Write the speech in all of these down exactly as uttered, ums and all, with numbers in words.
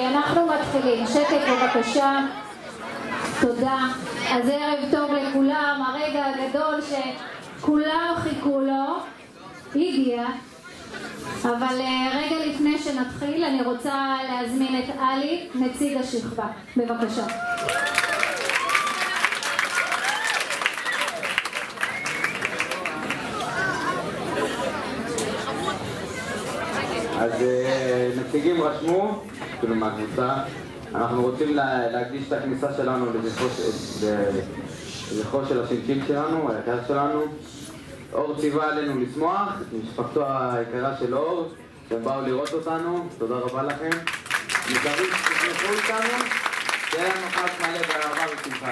אנחנו מתחילים. שקט בבקשה. תודה. אז ערב טוב לכולם. הרגע הגדול שכולם חיכו לו הגיע. אבל רגע לפני שנתחיל אני רוצה להזמין את אלי, נציג השכבה. בבקשה. אז נציגים רשמו, כאילו מהקבוצה, אנחנו רוצים להקדיש את הכניסה שלנו לזכרו של השינשיק שלנו, היקר שלנו. אור ציווה עלינו לשמוח, משפחתו היקרה של אור, שהם באו לראות אותנו, תודה רבה לכם. מקווים שתשמחו איתנו, שיהיה לנו חג מלא באהבה ושמחה.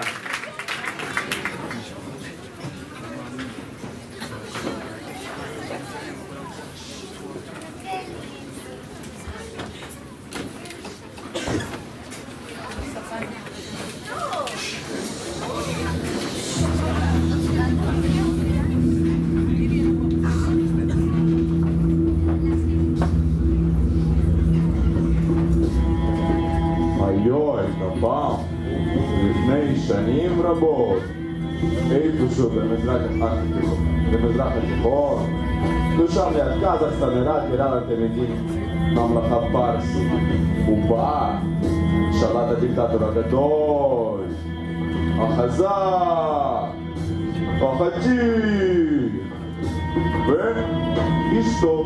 לפני שנים רבות, איפשהו במזרח התיכון, ושם ליד קזחסטן נראה טירה לתלמידים ממלכה פרסית. הוא בא, שלט הדיקטטור הגדול, החזק, החצי, ואשתו.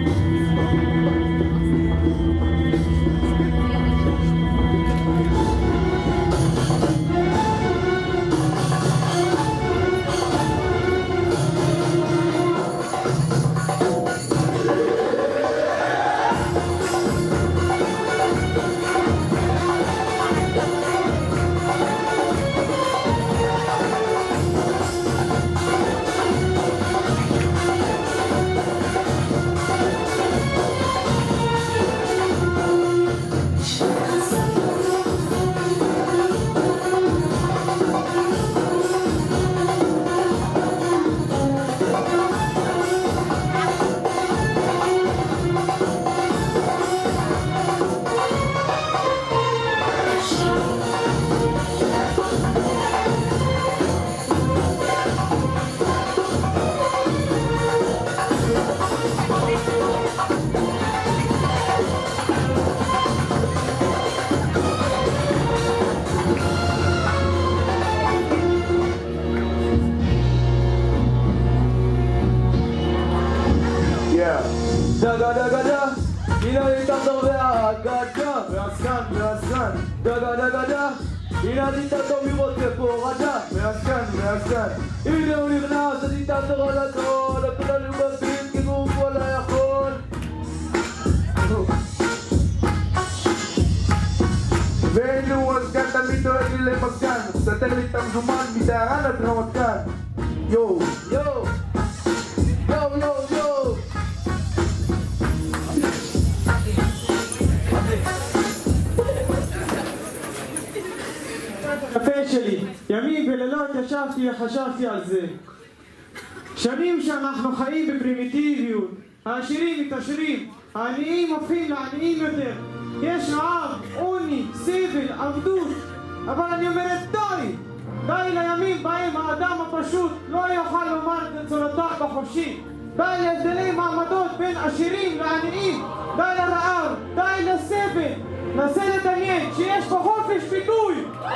הנה הדיקטטור מראות פה רגע, מהסכן, מהסכן. הנה הוא נכנס, הדיקטטור על הכל, הכולנו בבית, כגוף כל היכול. והנה הוא הסגן תמיד דואג לי למסגן, סתר לי את המזומן מדהרן עד רמת גן. יו, יו, יו, יו, יו. הקפה שלי, ימים ולילות ישבתי וחשבתי על זה. שנים שאנחנו חיים בפרימיטיביות, העשירים מתעשרים, העניים הופכים לעניים יותר. יש רעב, עוני, סבל, עבדות, אבל אני אומרת די! די לימים בהם האדם הפשוט לא יוכל לומר את רצונותיו בחופשי. די להבדלי מעמדות בין עשירים לעניים, די לרעב, די לסבל. נסה לדמיין שיש פה חופש ביטוי.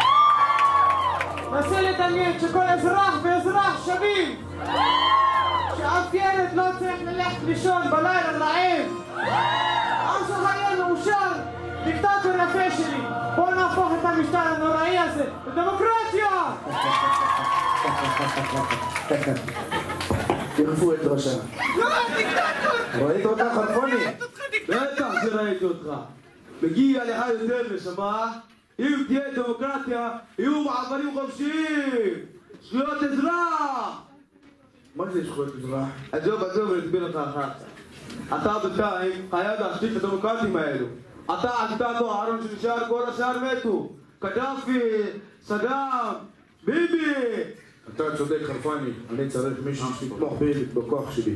נסה לדמיין שכל אזרח ואזרח שווים, שאף ילד לא צריך ללכת לישון בלילה רעב. עם שחיין מאושר, דיקטטור יפה שלי, בואו נהפוך את המשטר הנוראי הזה לדמוקרטיה! תרפו את ראשה. לא, דיקטטור! ראית אותך חלפוני? בטח שראיתי אותך. מגיע לך יותר נשמה. אם תהיה דמוקרטיה, יהיו מעברים חופשיים! זכויות אזרח! מה זה זכויות אזרח? עזוב, עזוב, אני אסביר לך אחר כך. אתה בינתיים חייב להשתיק את הדמוקרטים האלו. אתה הדיקטטור האחרון שנשאר, כל השאר מתו. קדאפי, סדאם, ביבי! אתה צודק חלפני, אני צריך מישהו שתתמוך בי בכוח שלי.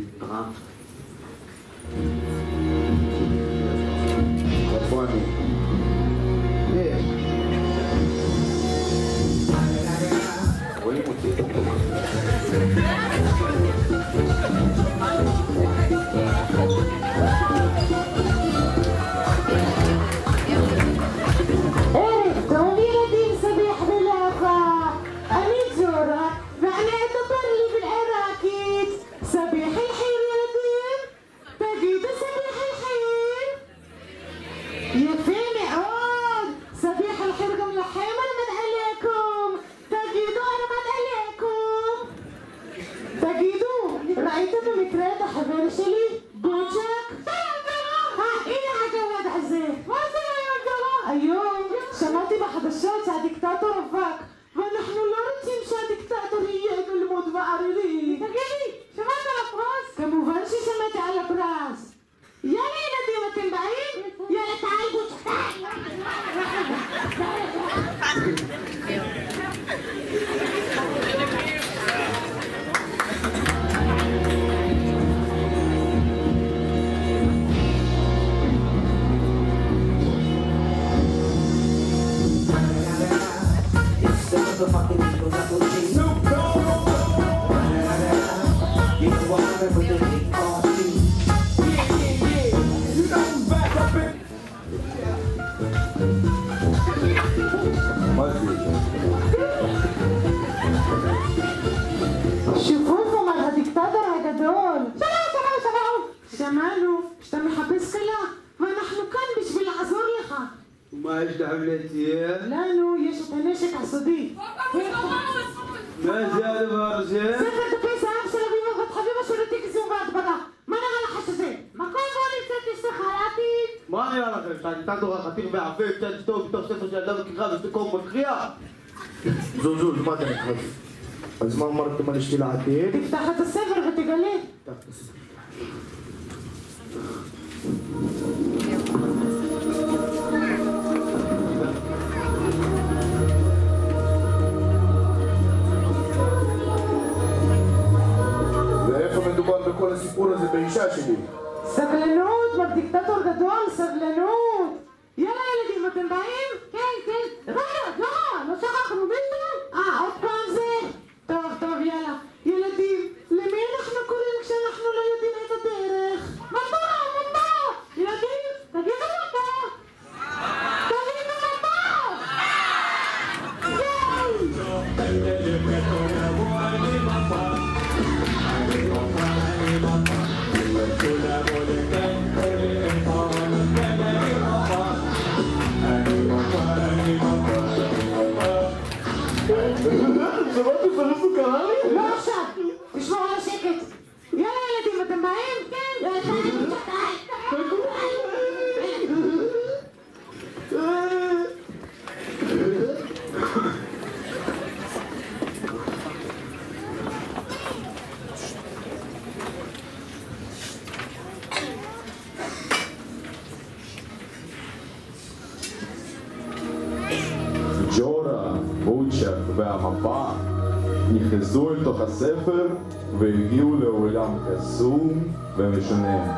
חלפני, הדודה שלי, בוג'ק. הנה הגמד הזה. מה זה היום גרה? היום שמעתי בחדשות שהדיקטטור אבק, ואנחנו לא רוצים שהדיקטטור יהיה גלמוד וערירי. תגידי, שמעת על הפרס? כמובן ששמעתי על הפרס. יאללה ילדים, אתם באים? יאללה תעל בוג'ק. שופוף אומר הדיקטטור הגדול. שלום, שלום, שלום. שמענו שאתה מחפש כלה, ואנחנו כאן בשביל לעזור לך. ומה יש לכם להציע? לנו יש את הנשק הסודי. מה זה הדבר הזה? ספר דפי זהב של אביבה בת חביבה של התגזום והדברה. מה נראה לך שזה? מקום בו נמצאת אשתך לעתיד. מה נראה לכם? שהדיקטטור החתיר ועפה קצת טוב בתוך ספר של אדם וכיכרה ושתקום מכריע? זוז, זוז, מה אתה נכנס? אז מה אמרתם על אשתי לעתיד? תפתח את הספר ותגלה. תפתח את הספר. ואיפה מדובר בכל הסיפור הזה באישה שלי? סבלנות, מר דיקטטור גדול, סבלנות. יאללה ילדים, אתם באים? כן, כן. רגע, לא, לא שכחנו מישהו? אה, עוד פעם זה? טוב, טוב, יאללה. ילדים, למי אנחנו קוראים כשאנחנו לא יודעים את הדרך? מבוא, מבוא! ילדים, תגידו מבוא! תגידו מבוא! שמעתי פרסו קרה לי? לא עכשיו, תשמעו על השקט. יאללה ילדים, אתם באים? כן. יאללה, תגידו ג'ורה, בוצ'ק והמפה נכנסו אל תוך הספר והגיעו לעולם קסום ומשונה.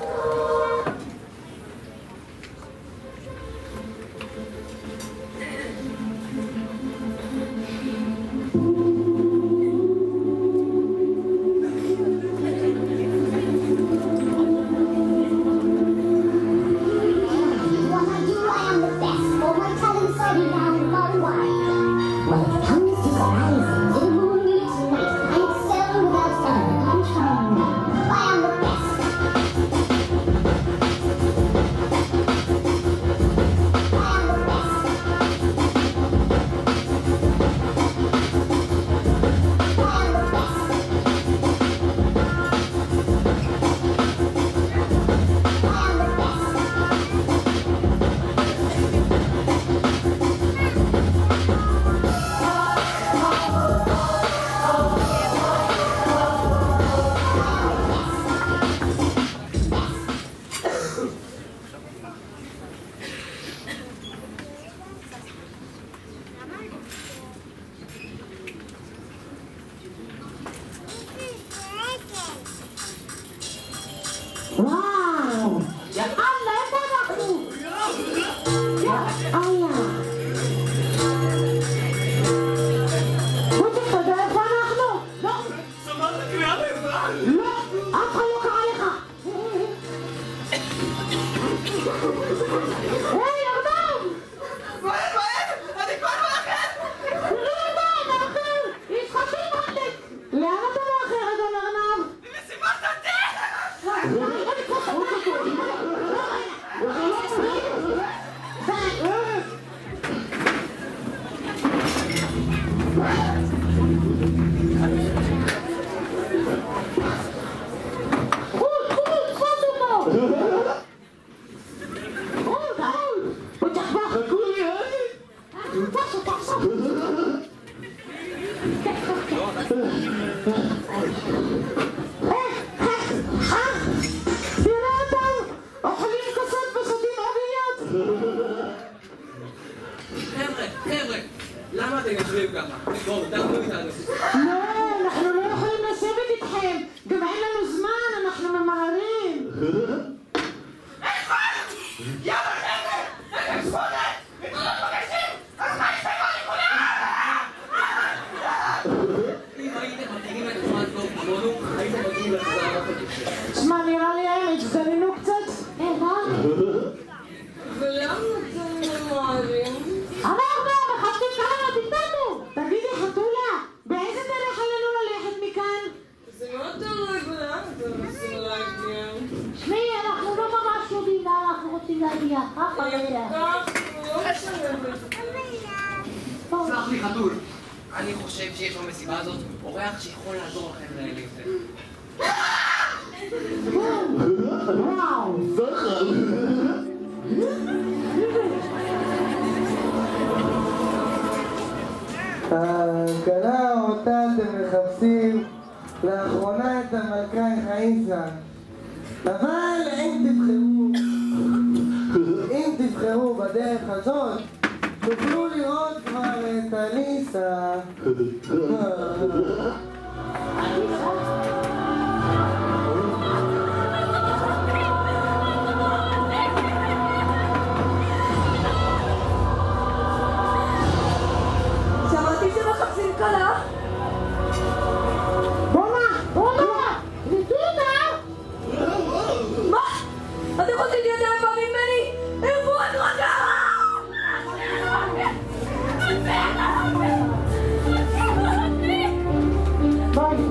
וואו! יאללה, איפה אנחנו? יאללה! בוטי, אתה יודע איפה אנחנו? לא! שמעת קריאה לעזרה? לא! אף אחד לא קרא לך! היי, ארנב! מהר, מהר! אני כבר מאחר! לא יודע, אתה אחר! יש לך שום מחלק! לאן אתה מאחר, אדון ארנב? למסיבת הדרך! אני כבר שמעתי! עוד, עוד! עוד שכבה! חכו לי, היי! תחשו, תחשו! תראה אותם! אוכלים כוסות ושותים עוגיות! חבר'ה, חבר'ה, למה אתם יושבים ככה? בואו, תעבדו איתנו. לא, אנחנו לא יכולים לשבת איתכם! גם אין לנו זמן, אנחנו ממהרים! יאללה, חבר'ה! רגע, שמונה! מתחילות מגשים! אז מה ישתגעו לכולם? אם הייתם מתאימים את תנועת טוב כמונו, הייתם מגיעים לחזרה בחודש. שמע, נראה לי הם הצטננו קצת? אה, מה? ולמה אתם ממהרים? אנחנו מחפשים כמה דיקטטור! תגידי חתולה, באיזה דרך עלינו ללכת מכאן? זה מאוד תלוי בלאן אתם רוצים להגיע. שמי, אנחנו לא ממש יודעים לאן אנחנו רוצים להגיע. אף אחד לא יודע. לא משנה. סלח לי חתול, אני חושב שיש במסיבה הזאת אורח שיכול לעזור לכם להיפטר. וואו! זכר! ההקלה אותה אתם מחפשים לאחרונה את המלכה חייסה, אבל אם תבחרו אם תבחרו בדרך הזאת תוכלו לראות כבר את אליסה. שמעתי שמחפשים כלה. בונה! בונה! נתנו אותה! מה? אתם רוצים להיות יותר פעמים ממני? איפה את רוצה? ביי!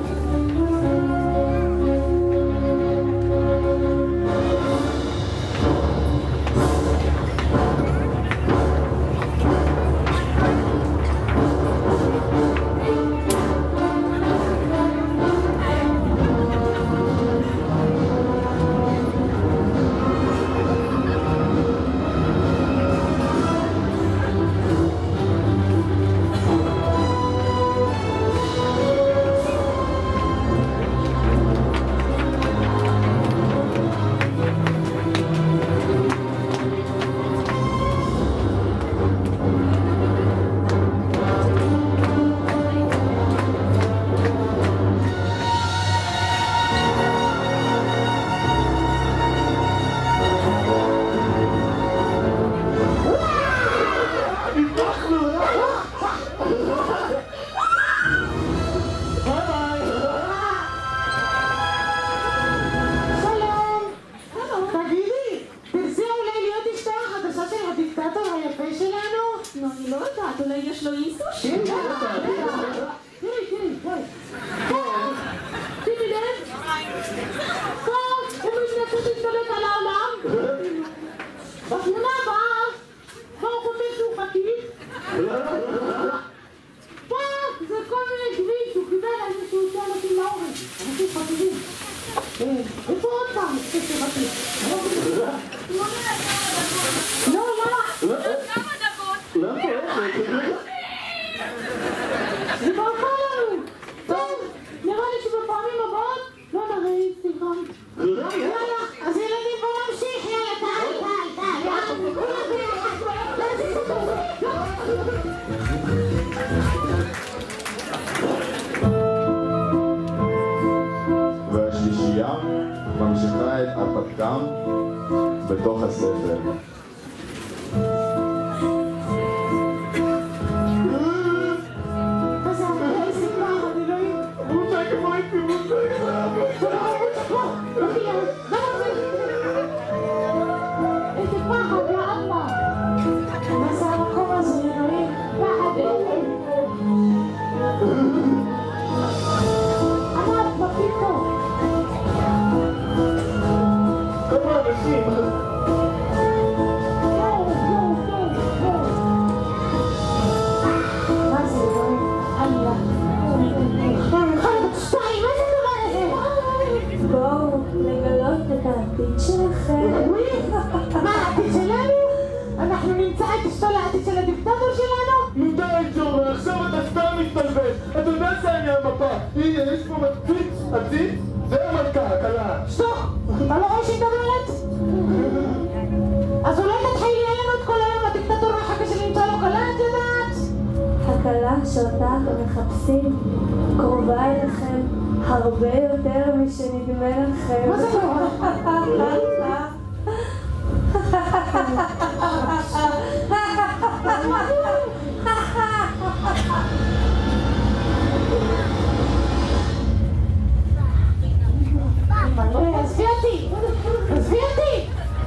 אולי יש לו איסוש? תראי, תראי, תראי. שימי לב. טוב, הוא מתנצל להשתלט על העולם. בתמונה הבאה, פה הוא חושב שהוא חתיך. פה זה כל מיני גביעים שהוא קיבל על זה שהוא עושה אנשים לאורץ. אנשים חתיכים. איפה עוד פעם? איפה חתיך? לא, למה? כמה דקות? למה? זה ברכה לנו! טוב, נראה לי שבפעמים הבאות לא נראי, סליחה. יאללה, אז ילדים בוא נמשיך, יאללה, תעלי, תעלי, תעלי, יאללה, כולם ביחד, להזיז אותו. והשלישייה ממשיכה את הרפתקם בתוך הספר. כמה אנשים שלכם. מה, העתיד שלנו? אנחנו נמצא את אשתו לעתיד של הדיקטטור שלנו? נו די ג'ורי, עכשיו אתה סתם מתבלבל. אתה יודע שאני המפה. הנה, יש פה מציץ, עציץ, זה המלכה, הכלה. שתוק, אתה לא רואה שהיא מדברת? אז אולי תתחילי לנו את כל היום הדיקטטור מחכה שנמצא לו כלה, את יודעת? הכלה שאותה אתם מחפשים קרובה אליכם הרבה יותר משנדמה לכם. מה זה קורה? עזבי אותי! עזבי אותי!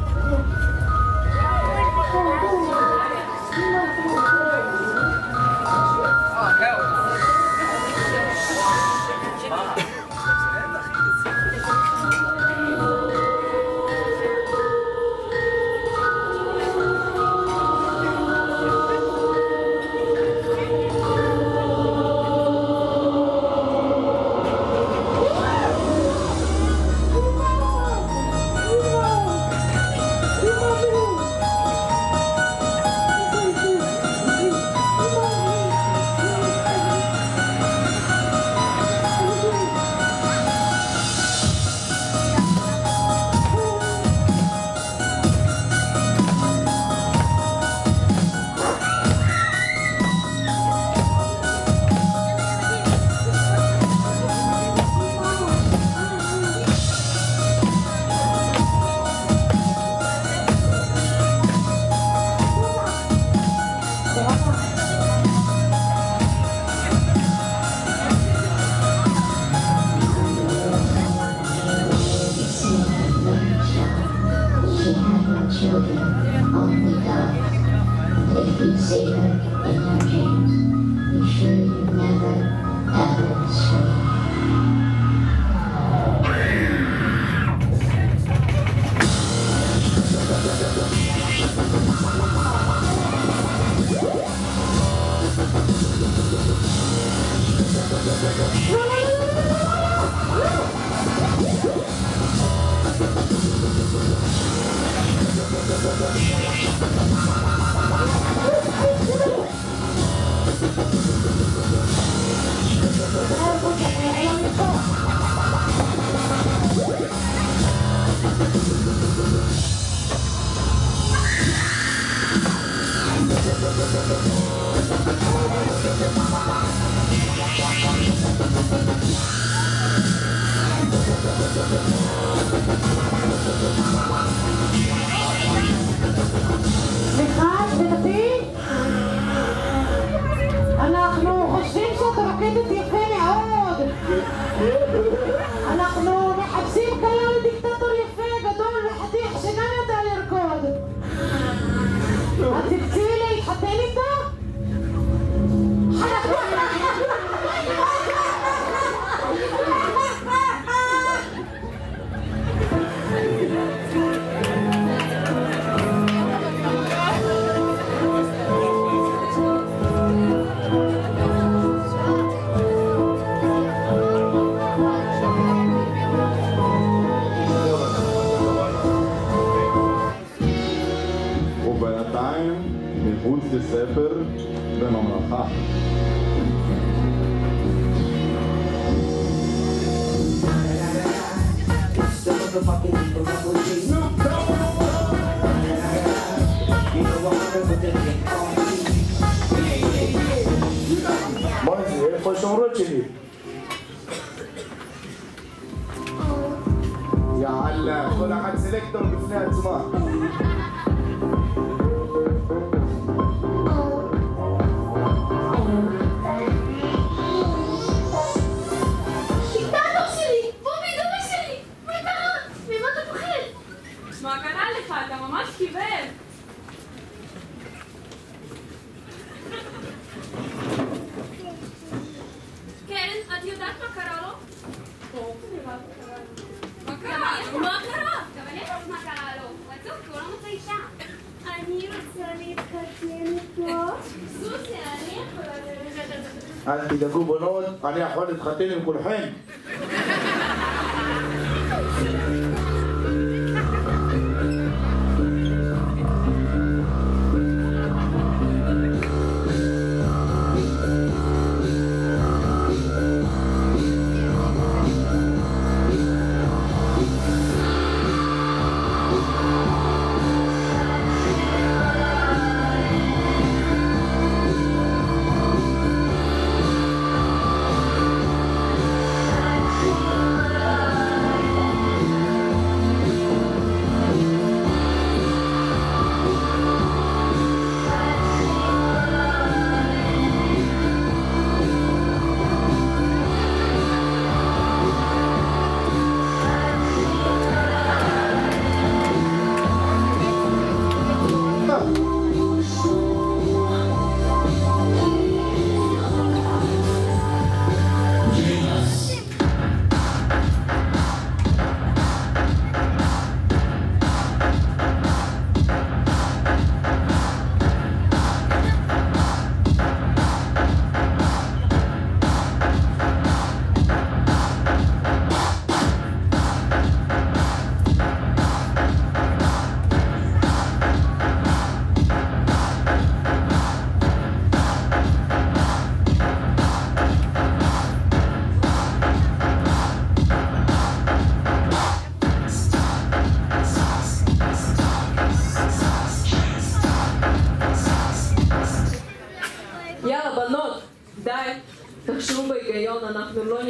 סליחה, גברתי? אנחנו חושבים שאת רוקדת יפה מאוד. אנחנו מחפשים כלה לדיקטטור יפה, גדול וחתיך שגם יודע לרקוד. את תרצי להתחתן איתו? מחוץ לספר בממלכה. מה זה? איפה השומרות שלי? יאללה, כל אחד סלקטור בפני עצמה. מה קרה לך? אתה ממש קיבל. כן, את יודעת מה קרה לו? מה קרה? מה קרה? גם אני יודעת מה קרה לו. רצוף, כי הוא לא מוצא אישה. אני רוצה להתחתן איתו. סוסי, אני יכולה... אל תדאגו בנות, אני יכול להתחתן עם כולכם.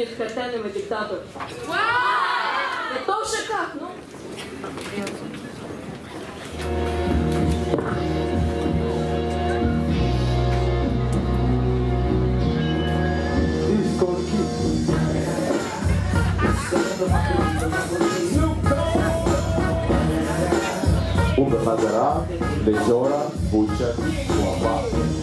להתחתן עם הדיקטטור. וואו! וטוב שכך, נו. ובחזרה לג'ורה בוצ'ק הוא הבא.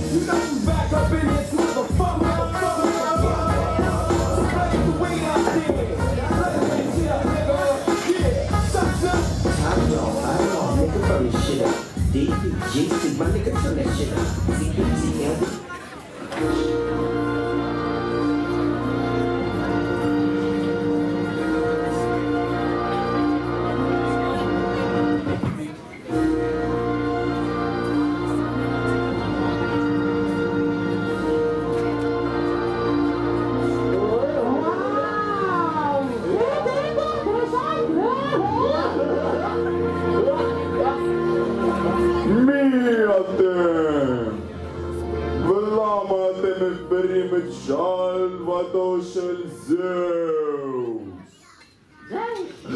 שלוותו של זאוס. זאוס?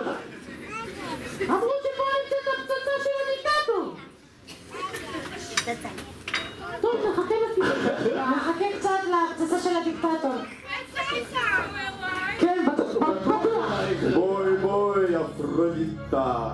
אמרו שפה המצאת הפצצה של הדיקטטור. טוב, נחכה לפי. נחכה קצת להפצצה של הדיקטטור. כן, בטוח. בואי בואי, אפרודיטה.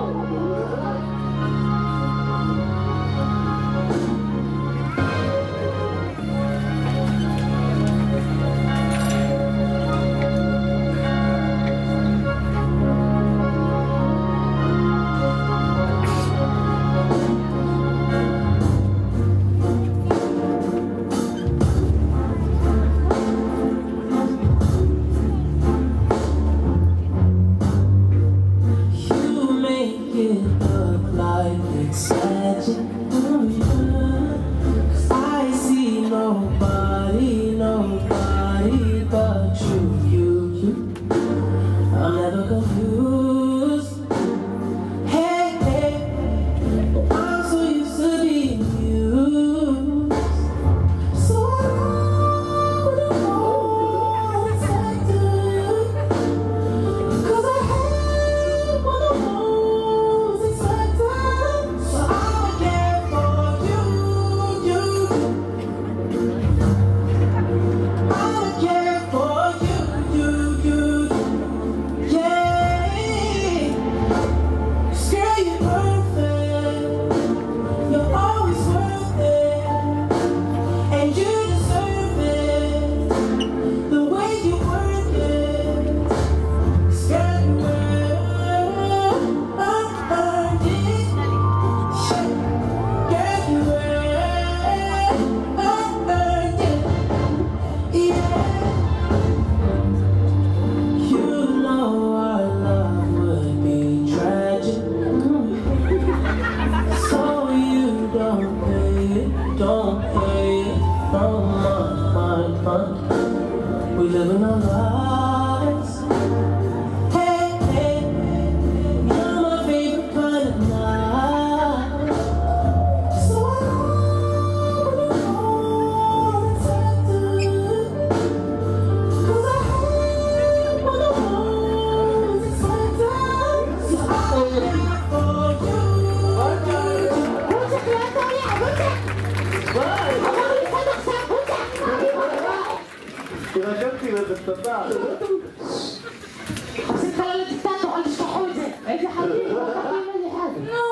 עשית לה לדיקטטור, אל תשכחו את זה. איזה חביב, לא חביב איזה אחד. נו,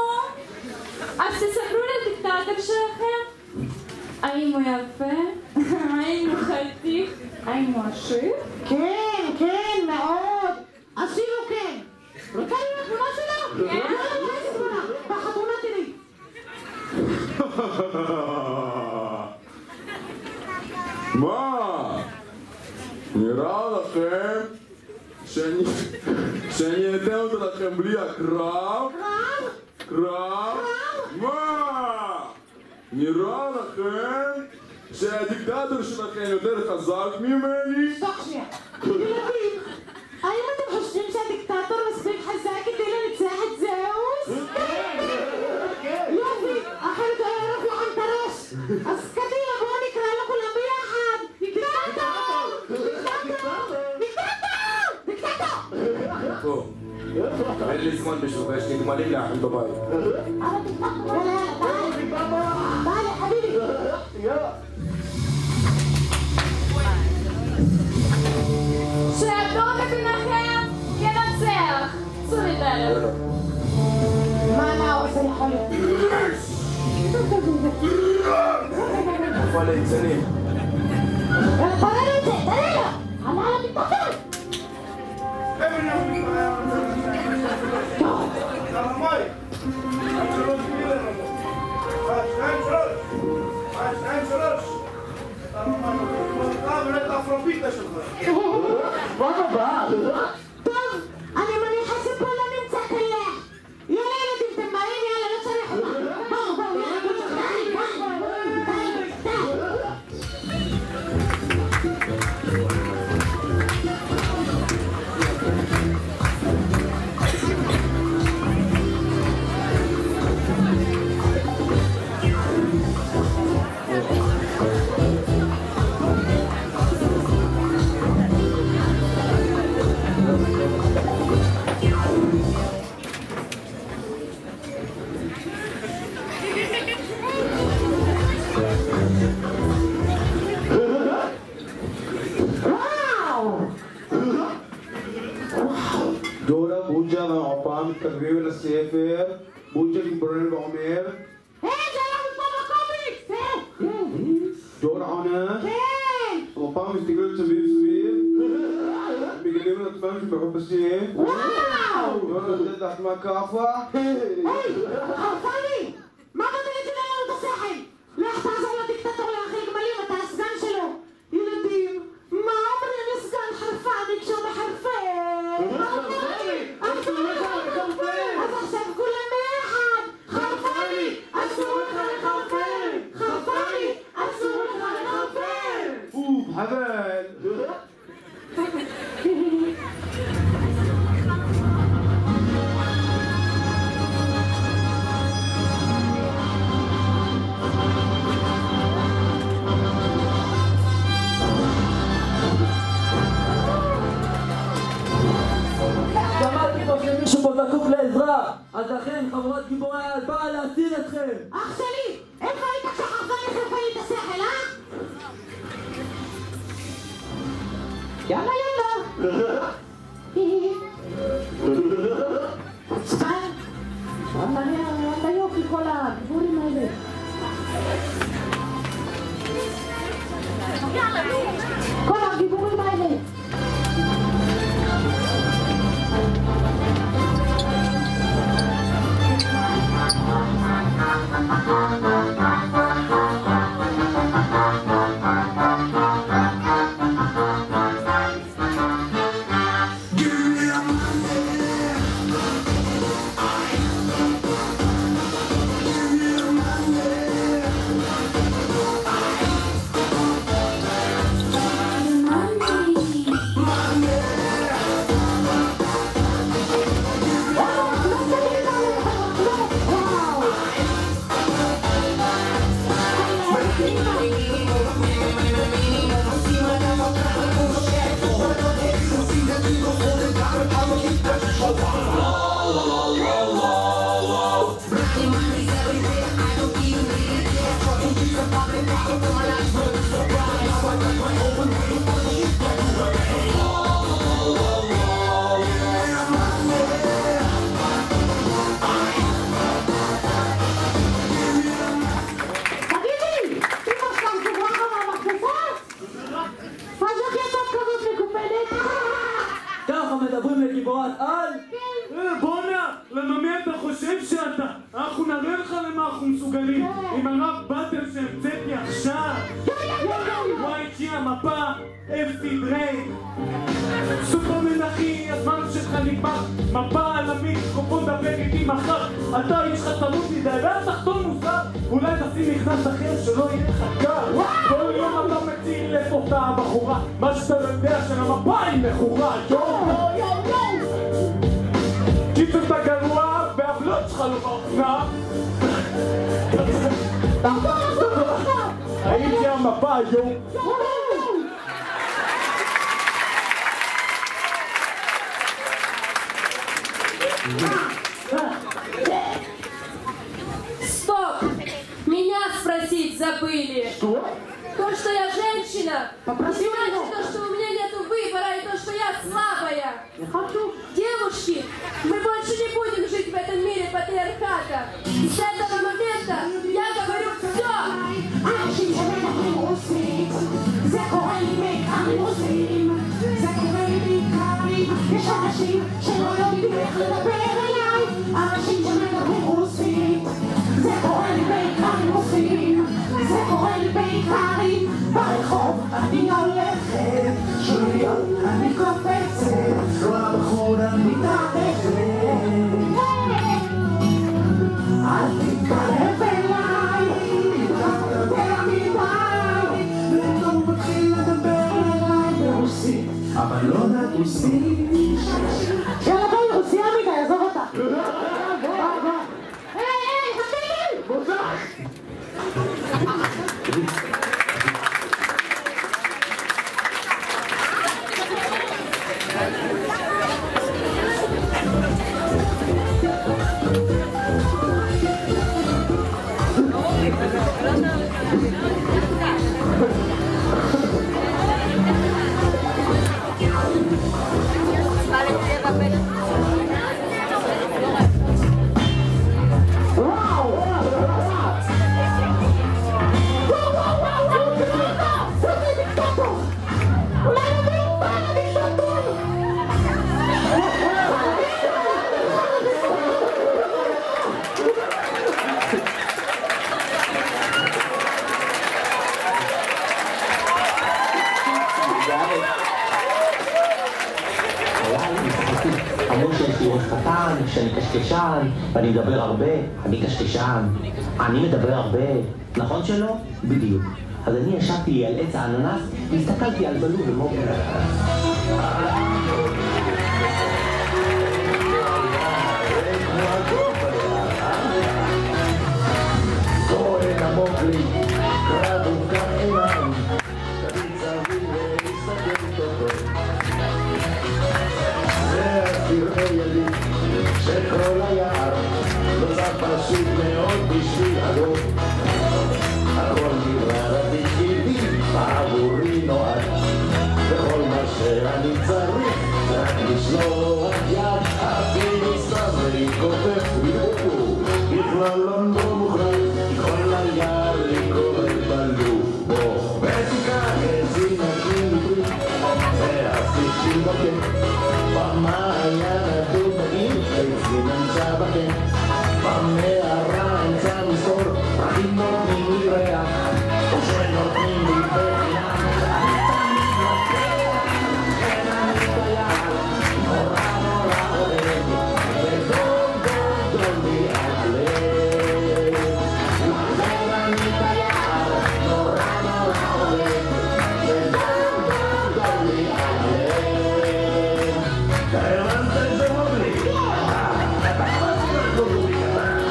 אז תספרו לדיקטטור שלכם. האם הוא יפה? האם הוא חלטיף? האם הוא עשיר? כן, כן, מאוד. עשיר הוא כן. רוצה לראות תמונה שלו? כן. לא, לא, איזה תמונה. בחתונה תראי. מה? נראה לכם שאני שאני אתן אותו לכם בלי הקרב? קרב? קרב? מה? נראה לכם שהדיקטטור שלכם יותר חזק ממני? סתוך שנייה. ילדים, האם אתם חושבים שהדיקטטור מספיק חזק כדי לנצח את זאוס? יופי, אחרת הוא היה ערוך לכם את הראש. אז קדימה, בואו נקרא לו כולם ביחד. דיקטטור! דיקטטור! אין לי זמן בשביל, יש לי גמלים להאכיל בבית. تعال يا حبيبي. שהטוב מביניכם ינצח. צאו לדרך. מה אתה עושה יכול להיות? איפה הליצנים? תראה לו את זה, תראה לו! עלה על המטפל! טוב, אני מניחה שפה לא נמצא קלח. יאללה ילדים, אתם באים, יאללה, לא צריך אותה. בואו, בואו, יאללה, די, די, די, ג'ולה, בוג'ה והעופה מתקרבים אל הספר. בוג'ה מתבונן ואומר היי, זה אנחנו פה בקומיקס! ג'ולה עונה. כן! העופה מסתכלת סביב סביב. מגלים על עצמם שמחפשים. וואו! ג'ולה נותנת לעצמה כאפה. היי! חרפני! מה אתה מציע לנו את השכל? לך תעזור לדיקטטור להאכיל גמלים, אתה הסגן שלו! ילדים, מה אומרים לסגן חרפני כשהוא מחרפן? אז עכשיו כולם ביחד! חרפני! אסור לך לחרפן! חרפני! אסור לך לחרפן! אוף, חבל. שמעתי פה שמישהו פה זקוק לעזרה, אז לכן חבורת גיבורי העל באה להציל אתכם. אח שלי! איפה היית כשחרפני חרפן לי את השכל, אה? יאללה יאללה! שתיים! וואלה יופי כל הדיבורים האלה. כל הדיבורים האלה. מדברים לגיבורת על? בונה, למה מי אתה חושב שאתה? אנחנו נראה לך למה אנחנו מסוגלים עם הרב באטל שהמצאתי עכשיו. וואי, כי המפה, אפי דרייק סופרמן אחי, הזמן שלך נגמר. מפה עולמית, קופון דבר איתי מחר. אתה איש חתמות מדי, ואל תחתום מוסר. אולי תשים מכנס אחר שלא יהיה לך קר. כל יום אתה מציל איפה אותה הבחורה. מה שאתה לא יודע שהמפה היא מכורה. יואו יואו יואו קיצר אתה גרוע והבלוט שלך לא באופנה. הייתי המפה יואו. Ah! забыли. Что? То, что я женщина, Попроси не у значит него. то, что у меня нет выбора, и то, что я слабая. Не хочу. Девушки, мы больше не будем жить в этом мире патриархата. И с этого момента я говорю все. אנשים שמדברים רוסית, זה קורה לי בעיקר רוסים, זה קורה לי בעיקר לי, יש אנשים שלא יודעים איך לדבר אליי, אנשים שמדברים רוסית, זה קורה לי בעיקר רוסים, זה קורה לי בעיקר לי, ברחוב אני הולכת, שוליות אני קופצת, לא הבחור אני מתערבת, אל תתקרב אליי, יותר מדי, ופתאום מתחיל לדבר אליי ברוסית, אבל לא לרוסית. יאללה בואי, רוסיה מדי, עזוב אותה. בוא, בוא. היי, היי, חכי! בוזח! שאני קשקשן, ואני מדבר הרבה, אני קשקשן, אני מדבר הרבה, נכון שלא? בדיוק. אז אני ישבתי לי על עץ האננס, והסתכלתי על בלו ומוגלי. כהן המוגלי, קרב וכך עיניים, תמיד צריך להסתכל טוב. זה הסרטי ידי שכל היער לא זה פשוט מאוד בשביל הדור, הכל נראה רדיקילי בעבורי נועד, וכל מה שאני צריך רק לשלוח יד, אפילו סתם אני כותב וידאו, בכלל לא מוכן, כל היער לי קורא בלוב בו, ותיקח איזי נקים לי ועשיתי בקן, במעיין הדומאים אצלי נמצא בקן, במערה אמצע מסתור, פרחים נותנים לי ריח, או שנותנים לי בחינם, אני תמיד לוקח, כן אני תייר, נורא נורא אוהב, ודום דום דום לי על לב, כן אני תייר, נורא נורא אוהב, ודום דום דום לי על לב. הבנת את זה מוגלי? אתה חושב את זה מוגלי קטן?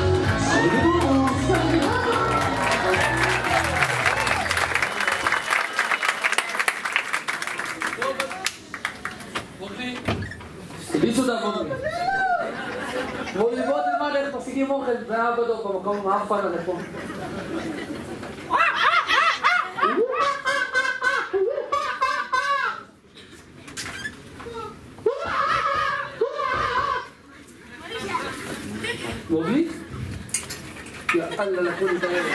מוגלי, בלי סודה מוגלי. בוא תלמד איך משיגים אוכל בעבודות במקום האפן הנכון. מוגלי? יאללה לקחו לי את הילד.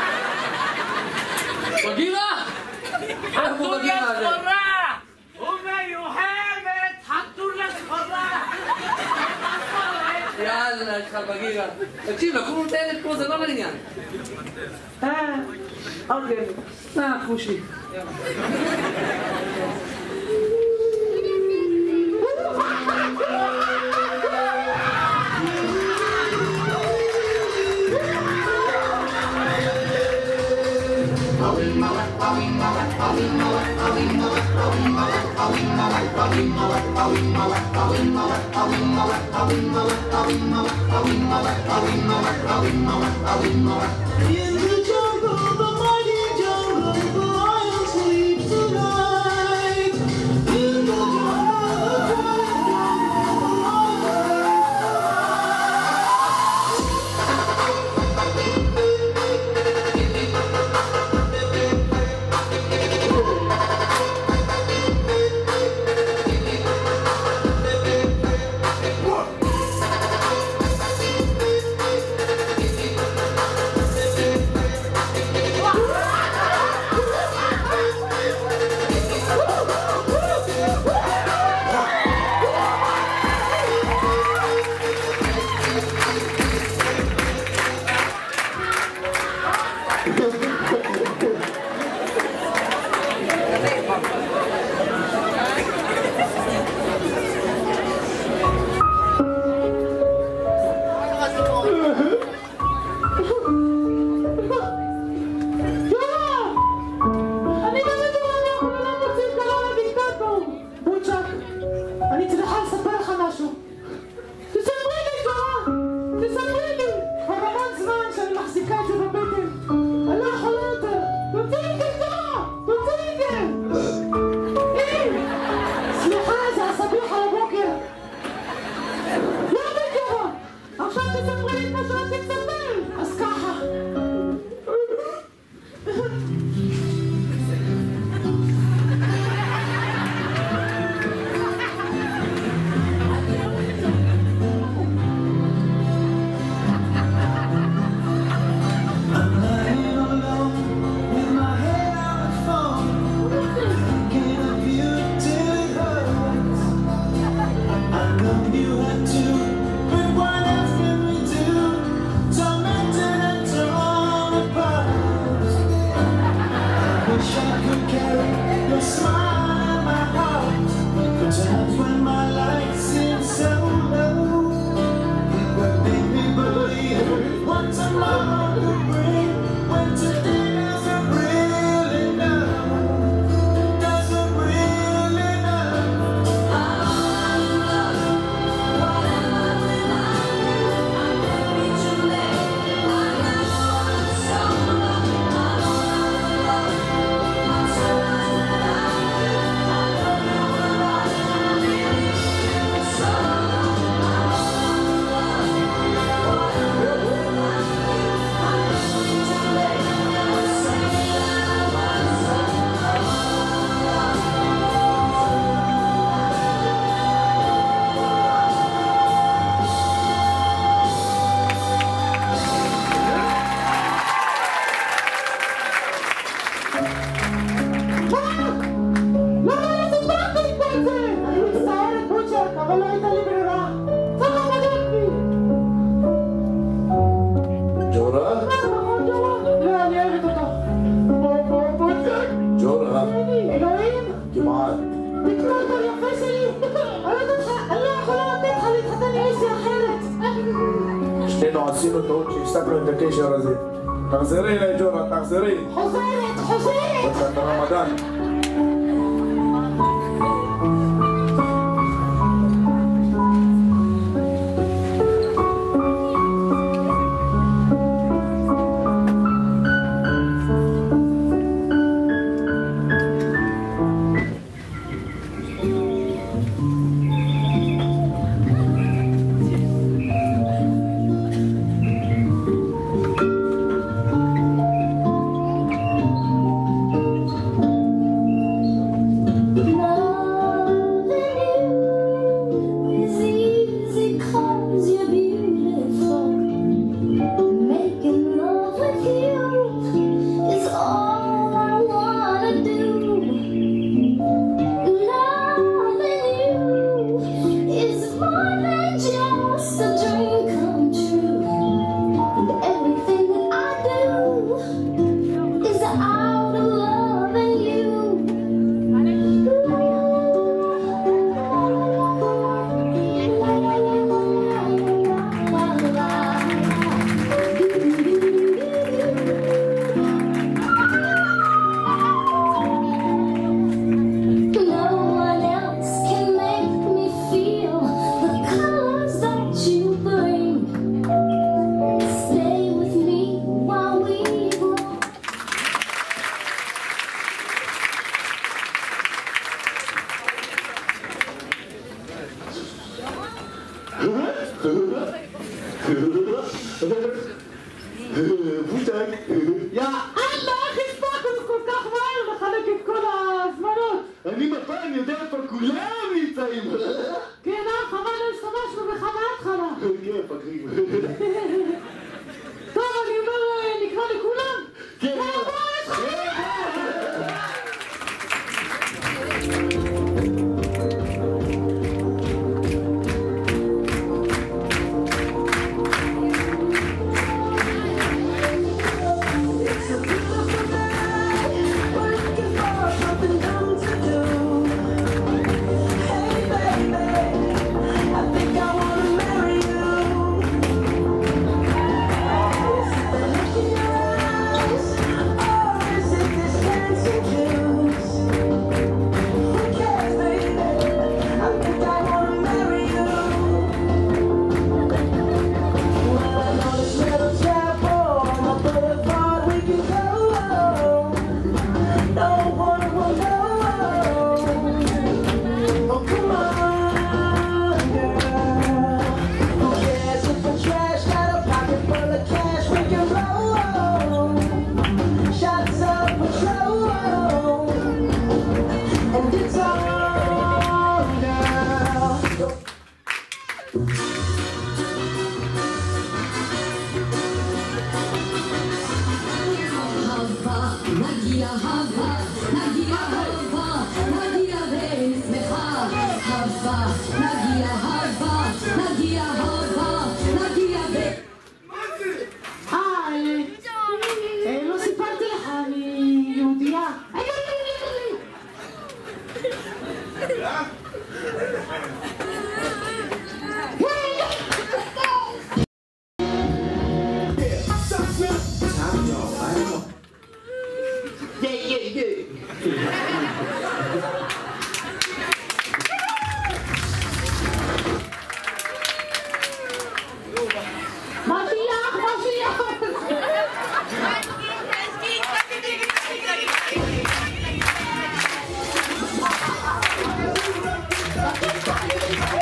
בגירה! חתול לסחורה! ומיוחדת חתול לסחורה! יאללה, יש לך בגירה. תקשיב, לקחו לי את הילד פה, זה לא לעניין. אה, אוקיי. נא, חושי. In the jungle, the mighty jungle, the lion sleeps tonight. In the jungle, the lion שנינו עשינו טעות שהפסקנו את הקשר הזה. תחזרי אליי ג'ורה, תחזרי. חוזרת, חוזרת. בצד הרמדאן.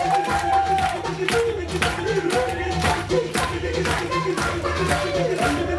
Thank you.